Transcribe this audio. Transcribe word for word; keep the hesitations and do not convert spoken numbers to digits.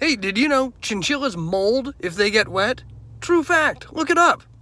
Hey, did you know chinchillas mold if they get wet? True fact. Look it up.